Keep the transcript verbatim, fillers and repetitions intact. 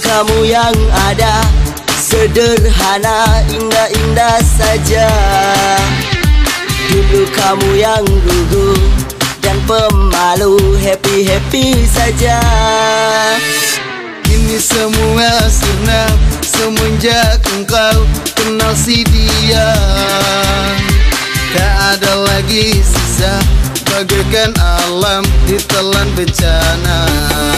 kamu yang ada, sederhana, indah-indah saja. Dulu kamu yang lugu dan pemalu, happy-happy saja. Kini semua sirna semenjak engkau kenal si dia. Tak ada lagi sisa, bagaikan alam ditelan bencana.